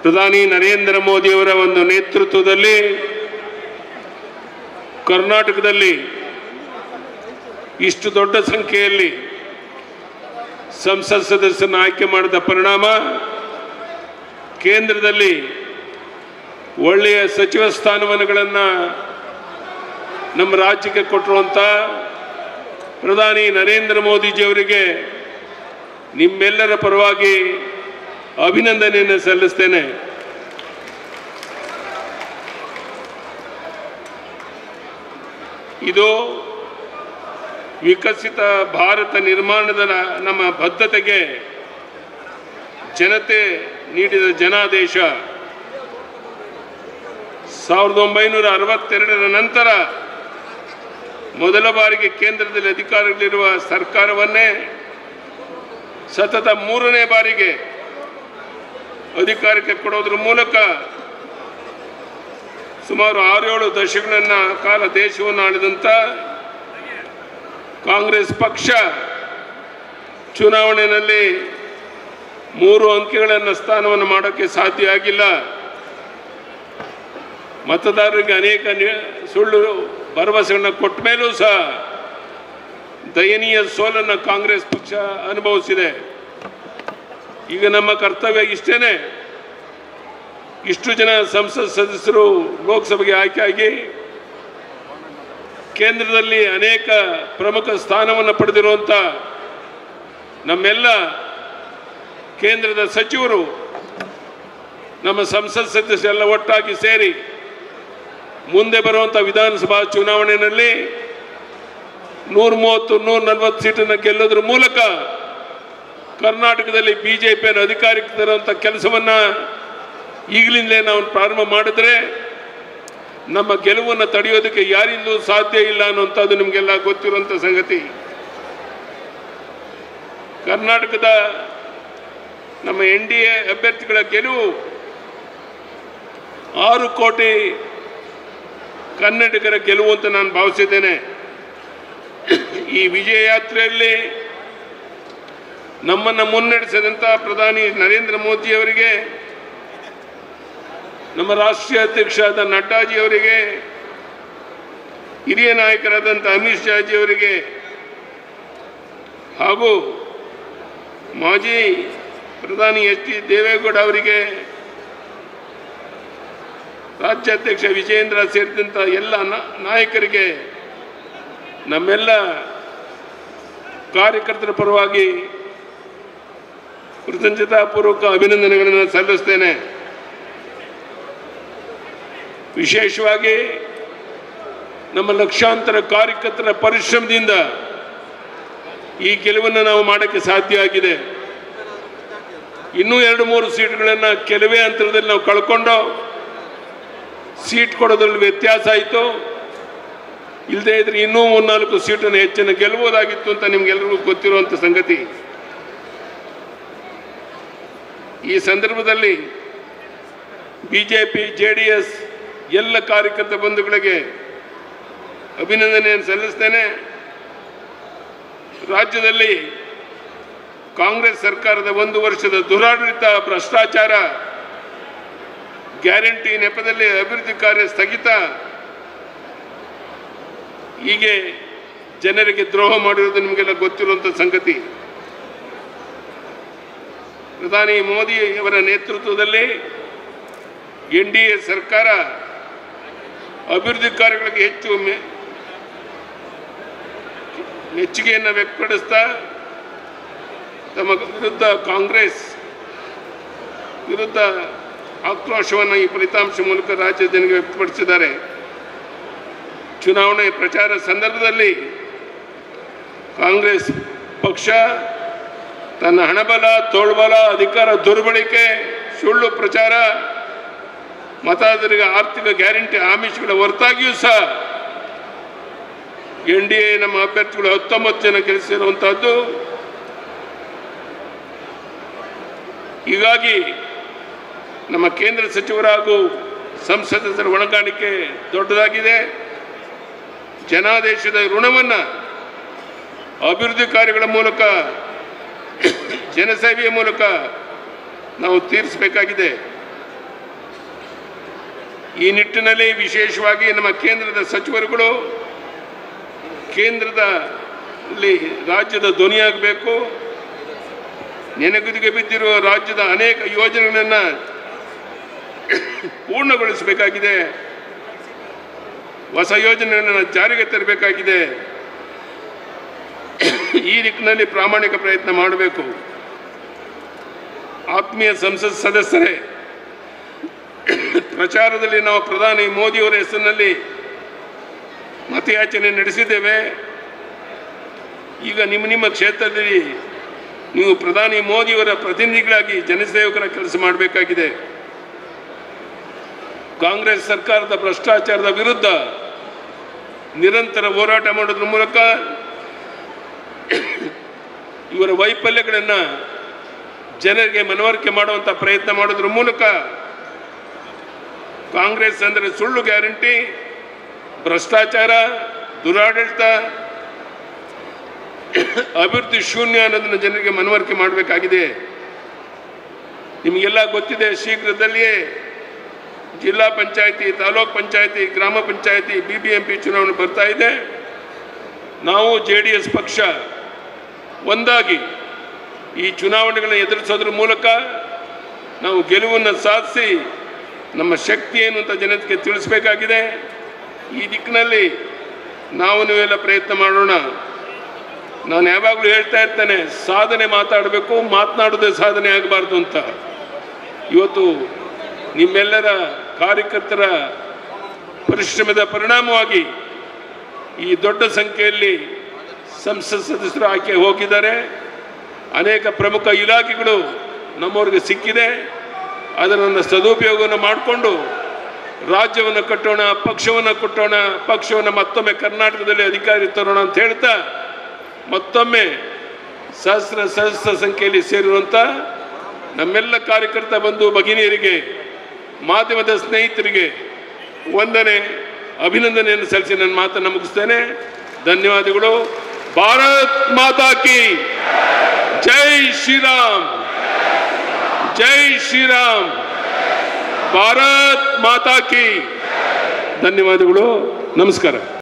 ಪ್ರಧಾನಿ ನರೇಂದ್ರ ಮೋದಿಯವರ ಒಂದು ನೇತೃತ್ವದಲ್ಲಿ ಕರ್ನಾಟಕದಲ್ಲಿ ಇಷ್ಟು ದೊಡ್ಡ ಸಂಖ್ಯೆಯಲ್ಲಿ ಸಂಸತ್ ಸದಸ್ಯರನ್ನು ಆಯ್ಕೆ ಮಾಡಿದ ಪರಿಣಾಮ ಕೇಂದ್ರದಲ್ಲಿ ಒಳ್ಳೆಯ ಸಚಿವ ಸ್ಥಾನಮಾನಗಳನ್ನು ನಮ್ಮ ರಾಜ್ಯಕ್ಕೆ ಕೊಟ್ಟಿರುವಂಥ ಪ್ರಧಾನಿ ನರೇಂದ್ರ ಮೋದಿಜಿಯವರಿಗೆ ನಿಮ್ಮೆಲ್ಲರ ಪರವಾಗಿ ಅಭಿನಂದನೆಯನ್ನು ಸಲ್ಲಿಸ್ತೇನೆ. ಇದು ವಿಕಸಿತ ಭಾರತ ನಿರ್ಮಾಣದ ನಮ್ಮ ಬದ್ಧತೆಗೆ ಜನತೆ ನೀಡಿದ ಜನಾದೇಶ. 1962ರ ನಂತರ ಮೊದಲ ಬಾರಿಗೆ ಕೇಂದ್ರದಲ್ಲಿ ಅಧಿಕಾರದಲ್ಲಿರುವ ಸರ್ಕಾರವನ್ನೇ ಸತತ 3ನೇ ಬಾರಿಗೆ ಅಧಿಕಾರಕ್ಕೆ ಕೊಡೋದ್ರ ಮೂಲಕ ಸುಮಾರು 6-7 ದಶಕಗಳ ಕಾಲ ದೇಶವನ್ನು ಆಳಿದಂಥ ಕಾಂಗ್ರೆಸ್ ಪಕ್ಷ ಚುನಾವಣೆಯಲ್ಲಿ 3 ಅಂಕೆಗಳನ್ನು ಸ್ಥಾನವನ್ನು ಮಾಡೋಕ್ಕೆ ಸಾಧ್ಯ ಆಗಿಲ್ಲ. ಮತದಾರರಿಗೆ ಅನೇಕ ಸುಳ್ಳು ಭರವಸೆಗಳನ್ನು ಕೊಟ್ಟ ಮೇಲೂ ಸಹ ದಯನೀಯ ಸೋಲನ್ನು ಕಾಂಗ್ರೆಸ್ ಪಕ್ಷ ಅನುಭವಿಸಿದೆ. ಈಗ ನಮ್ಮ ಕರ್ತವ್ಯ ಇಷ್ಟೇನೆ, ಇಷ್ಟು ಜನ ಸಂಸತ್ ಸದಸ್ಯರು ಲೋಕಸಭೆಗೆ ಆಯ್ಕೆಯಾಗಿ ಕೇಂದ್ರದಲ್ಲಿ ಅನೇಕ ಪ್ರಮುಖ ಸ್ಥಾನವನ್ನು ಪಡೆದಿರುವಂಥ ನಮ್ಮೆಲ್ಲ ಕೇಂದ್ರದ ಸಚಿವರು ನಮ್ಮ ಸಂಸತ್ ಸದಸ್ಯರೆಲ್ಲ ಒಟ್ಟಾಗಿ ಸೇರಿ ಮುಂದೆ ಬರುವಂಥ ವಿಧಾನಸಭಾ ಚುನಾವಣೆಯಲ್ಲಿ 130-140 ಸೀಟನ್ನು ಗೆಲ್ಲೋದ್ರ ಮೂಲಕ ಕರ್ನಾಟಕದಲ್ಲಿ ಬಿಜೆಪಿಯನ್ನು ಅಧಿಕಾರಕ್ಕೆ ತರುವಂಥ ಕೆಲಸವನ್ನು ಈಗಲಿಂದಲೇ ನಾವು ಪ್ರಾರಂಭ ಮಾಡಿದ್ರೆ ನಮ್ಮ ಗೆಲುವನ್ನು ತಡೆಯೋದಕ್ಕೆ ಯಾರಿಂದಲೂ ಸಾಧ್ಯ ಇಲ್ಲ ಅನ್ನುವಂಥದ್ದು ನಿಮಗೆಲ್ಲ ಗೊತ್ತಿರುವಂಥ ಸಂಗತಿ. ಕರ್ನಾಟಕದ ನಮ್ಮ NDA ಅಭ್ಯರ್ಥಿಗಳ ಗೆಲುವು 6 ಕೋಟಿ ಕನ್ನಡಿಗರ ಗೆಲುವು ಅಂತ ನಾನು ಭಾವಿಸಿದ್ದೇನೆ. ಈ ವಿಜಯ ಯಾತ್ರೆಯಲ್ಲಿ ನಮ್ಮನ್ನು ಮುನ್ನಡೆಸಿದಂಥ ಪ್ರಧಾನಿ ನರೇಂದ್ರ ಮೋದಿಯವರಿಗೆ, ನಮ್ಮ ರಾಷ್ಟ್ರೀಯ ಅಧ್ಯಕ್ಷರಾದ ನಡ್ಡಾಜಿಯವರಿಗೆ, ಹಿರಿಯ ನಾಯಕರಾದಂಥ ಅಮಿತ್ ಶಾಜಿಯವರಿಗೆ ಹಾಗೂ ಮಾಜಿ ಪ್ರಧಾನಿ HD ದೇವೇಗೌಡ ಅವರಿಗೆ, ರಾಜ್ಯಾಧ್ಯಕ್ಷ ವಿಜಯೇಂದ್ರ ಸೇರಿದಂಥ ಎಲ್ಲ ನಾಯಕರಿಗೆ, ನಮ್ಮೆಲ್ಲ ಕಾರ್ಯಕರ್ತರ ಪರವಾಗಿ ಕೃತಜ್ಞತಾಪೂರ್ವಕ ಅಭಿನಂದನೆಗಳನ್ನು ಸಲ್ಲಿಸ್ತೇನೆ. ವಿಶೇಷವಾಗಿ ನಮ್ಮ ಲಕ್ಷಾಂತರ ಕಾರ್ಯಕರ್ತರ ಪರಿಶ್ರಮದಿಂದ ಈ ಗೆಲುವನ್ನು ನಾವು ಮಾಡೋಕ್ಕೆ ಸಾಧ್ಯ ಆಗಿದೆ. ಇನ್ನೂ 2-3 ಸೀಟ್ಗಳನ್ನು ಕೆಲವೇ ಅಂತರದಲ್ಲಿ ನಾವು ಕಳ್ಕೊಂಡು ಸೀಟ್ ಕೊಡೋದ್ರಲ್ಲಿ ವ್ಯತ್ಯಾಸ ಆಯಿತು. ಇಲ್ಲದೇ ಇದ್ರೆ ಇನ್ನೂ 3-4 ಸೀಟನ್ನು ಹೆಚ್ಚಿನ ಗೆಲ್ಲಬಹುದಾಗಿತ್ತು ಅಂತ ನಿಮ್ಗೆಲ್ಲರಿಗೂ ಗೊತ್ತಿರುವಂಥ ಸಂಗತಿ. ಈ ಸಂದರ್ಭದಲ್ಲಿ BJP JDS ಎಲ್ಲ ಕಾರ್ಯಕರ್ತ ಬಂಧುಗಳಿಗೆ ಅಭಿನಂದನೆಯನ್ನು ಸಲ್ಲಿಸ್ತೇನೆ. ರಾಜ್ಯದಲ್ಲಿ ಕಾಂಗ್ರೆಸ್ ಸರ್ಕಾರದ 1 ವರ್ಷದ ದುರಾಡಳಿತ, ಭ್ರಷ್ಟಾಚಾರ, ಗ್ಯಾರಂಟಿ ನೆಪದಲ್ಲಿ ಅಭಿವೃದ್ಧಿ ಕಾರ್ಯ ಸ್ಥಗಿತ, ಹೀಗೆ ಜನರಿಗೆ ದ್ರೋಹ ಮಾಡಿರುವುದು ನಿಮಗೆಲ್ಲ ಗೊತ್ತಿರುವಂಥ ಸಂಗತಿ. ಪ್ರಧಾನಿ ಮೋದಿಯವರ ನೇತೃತ್ವದಲ್ಲಿ NDA ಸರ್ಕಾರ ಅಭಿವೃದ್ಧಿ ಕಾರ್ಯಗಳಿಗೆ ಹೆಚ್ಚು ಮೆಚ್ಚುಗೆಯನ್ನು ವ್ಯಕ್ತಪಡಿಸ್ತಾ ತಮ್ಮ ವಿರುದ್ಧ ಕಾಂಗ್ರೆಸ್ ವಿರುದ್ಧ ಆಕ್ರೋಶವನ್ನು ಈ ಫಲಿತಾಂಶ ಮೂಲಕ ರಾಜ್ಯದ ಜನರಿಗೆ ವ್ಯಕ್ತಪಡಿಸಿದ್ದಾರೆ. ಚುನಾವಣೆ ಪ್ರಚಾರ ಸಂದರ್ಭದಲ್ಲಿ ಕಾಂಗ್ರೆಸ್ ಪಕ್ಷ ತನ್ನ ಹಣಬಲ, ತೋಳ್ಬಲ, ಅಧಿಕಾರ ದುರ್ಬಳಕೆ, ಸುಳ್ಳು ಪ್ರಚಾರ, ಮತದಾರರಿಗೆ ಆರ್ಥಿಕ ಗ್ಯಾರಂಟಿ ಆಮಿಷಗಳ ಹೊರತಾಗಿಯೂ ಸಹ NDA ನಮ್ಮ ಅಭ್ಯರ್ಥಿಗಳು 19 ಜನ ಗೆಲ್ಲಿಸಿರುವಂತಹದ್ದು. ಹೀಗಾಗಿ ನಮ್ಮ ಕೇಂದ್ರ ಸಚಿವರು ಹಾಗೂ ಸಂಸದರ ಹೊಣೆಗಾರಿಕೆ ದೊಡ್ಡದಾಗಿದೆ. ಜನಾದೇಶದ ಋಣವನ್ನು ಅಭಿವೃದ್ಧಿ ಕಾರ್ಯಗಳ ಮೂಲಕ, ಜನಸೇವೆಯ ಮೂಲಕ ನಾವು ತೀರಿಸಬೇಕಾಗಿದೆ. ಈ ನಿಟ್ಟಿನಲ್ಲಿ ವಿಶೇಷವಾಗಿ ನಮ್ಮ ಕೇಂದ್ರದ ಸಚಿವರುಗಳು ಕೇಂದ್ರದಲ್ಲಿ ರಾಜ್ಯದ ಧ್ವನಿಯಾಗಬೇಕು. ನೆನೆಗುದಿಗೆ ಬಿದ್ದಿರುವ ರಾಜ್ಯದ ಅನೇಕ ಯೋಜನೆಗಳನ್ನು ಪೂರ್ಣಗೊಳಿಸಬೇಕಾಗಿದೆ. ಹೊಸ ಯೋಜನೆಗಳನ್ನು ಜಾರಿಗೆ ತರಬೇಕಾಗಿದೆ. ಈ ದಿಕ್ಕಿನಲ್ಲಿ ಪ್ರಾಮಾಣಿಕ ಪ್ರಯತ್ನ ಮಾಡಬೇಕು. ಆತ್ಮೀಯ ಸಂಸತ್ ಸದಸ್ಯರೇ, ಪ್ರಚಾರದಲ್ಲಿ ನಾವು ಪ್ರಧಾನಿ ಮೋದಿಯವರ ಹೆಸರಿನಲ್ಲಿ ಮತಯಾಚನೆ ನಡೆಸಿದ್ದೇವೆ. ಈಗ ನಿಮ್ಮ ಕ್ಷೇತ್ರದಲ್ಲಿ ನೀವು ಪ್ರಧಾನಿ ಮೋದಿಯವರ ಪ್ರತಿನಿಧಿಗಳಾಗಿ ಜನಸೇವಕರ ಕೆಲಸ ಮಾಡಬೇಕಾಗಿದೆ. ಕಾಂಗ್ರೆಸ್ ಸರ್ಕಾರದ ಭ್ರಷ್ಟಾಚಾರದ ವಿರುದ್ಧ ನಿರಂತರ ಹೋರಾಟ ಮಾಡೋದ್ರ ಮೂಲಕ ಇವರ ವೈಫಲ್ಯಗಳನ್ನು ಜನರಿಗೆ ಮನವರಿಕೆ ಮಾಡುವಂಥ ಪ್ರಯತ್ನ ಮಾಡೋದ್ರ ಮೂಲಕ ಕಾಂಗ್ರೆಸ್ ಅಂದರೆ ಸುಳ್ಳು ಗ್ಯಾರಂಟಿ, ಭ್ರಷ್ಟಾಚಾರ, ದುರಾಡಳಿತ, ಅಭಿವೃದ್ಧಿ ಶೂನ್ಯ ಅನ್ನೋದನ್ನು ಜನರಿಗೆ ಮನವರಿಕೆ ಮಾಡಬೇಕಾಗಿದೆ. ನಿಮಗೆಲ್ಲ ಗೊತ್ತಿದೆ, ಶೀಘ್ರದಲ್ಲಿಯೇ ಜಿಲ್ಲಾ ಪಂಚಾಯಿತಿ, ತಾಲೂಕ್ ಪಂಚಾಯಿತಿ, ಗ್ರಾಮ ಪಂಚಾಯಿತಿ, BBMP ಚುನಾವಣೆ ಬರ್ತಾ ಇದೆ. ನಾವು JDS ಪಕ್ಷ ಒಂದಾಗಿ ಈ ಚುನಾವಣೆಗಳನ್ನು ಎದುರಿಸೋದ್ರ ಮೂಲಕ ನಾವು ಗೆಲುವನ್ನು ಸಾಧಿಸಿ ನಮ್ಮ ಶಕ್ತಿ ಏನು ಅಂತ ಜನತೆಗೆ ತಿಳಿಸಬೇಕಾಗಿದೆ. ಈ ದಿಕ್ಕಿನಲ್ಲಿ ನೀವೆಲ್ಲ ಪ್ರಯತ್ನ ಮಾಡೋಣ. ನಾನು ಯಾವಾಗಲೂ ಹೇಳ್ತಾ ಇರ್ತೇನೆ, ಸಾಧನೆ ಮಾತಾಡಬೇಕು, ಮಾತನಾಡೋದೇ ಸಾಧನೆ ಆಗಬಾರ್ದು ಅಂತ. ಇವತ್ತು ನಿಮ್ಮೆಲ್ಲರ ಕಾರ್ಯಕರ್ತರ ಪರಿಶ್ರಮದ ಪರಿಣಾಮವಾಗಿ ಈ ದೊಡ್ಡ ಸಂಖ್ಯೆಯಲ್ಲಿ ಸಂಸತ್ ಸದಸ್ಯರು ಆಯ್ಕೆ ಹೋಗಿದ್ದಾರೆ. ಅನೇಕ ಪ್ರಮುಖ ಇಲಾಖೆಗಳು ನಮ್ಮವ್ರಿಗೆ ಸಿಕ್ಕಿದೆ. ಅದನ್ನು ಸದುಪಯೋಗವನ್ನು ಮಾಡಿಕೊಂಡು ರಾಜ್ಯವನ್ನು ಕಟ್ಟೋಣ, ಪಕ್ಷವನ್ನು ಕಟ್ಟೋಣ, ಪಕ್ಷವನ್ನು ಮತ್ತೊಮ್ಮೆ ಕರ್ನಾಟಕದಲ್ಲಿ ಅಧಿಕಾರಿ ತರೋಣ ಅಂತ ಹೇಳ್ತಾ ಮತ್ತೊಮ್ಮೆ ಸಹಸ್ರ ಸಂಖ್ಯೆಯಲ್ಲಿ ಸೇರಿರುವಂಥ ನಮ್ಮೆಲ್ಲ ಕಾರ್ಯಕರ್ತ ಬಂಧು ಭಗಿನಿಯರಿಗೆ, ಮಾಧ್ಯಮದ ಸ್ನೇಹಿತರಿಗೆ ವಂದನೆ, ಅಭಿನಂದನೆಯನ್ನು ಸಲ್ಲಿಸಿ ನನ್ನ ಮಾತನ್ನು ಮುಗಿಸ್ತೇನೆ. ಧನ್ಯವಾದಗಳು. ಭಾರತ್ ಮಾತಾ ಕಿ ಜೈ ಶ್ರೀರಾಮ್, ಜೈ ಶ್ರೀರಾಮ್, ಭಾರತ್ ಮಾತಾ ಕಿ. ಧನ್ಯವಾದಗಳು. ನಮಸ್ಕಾರ.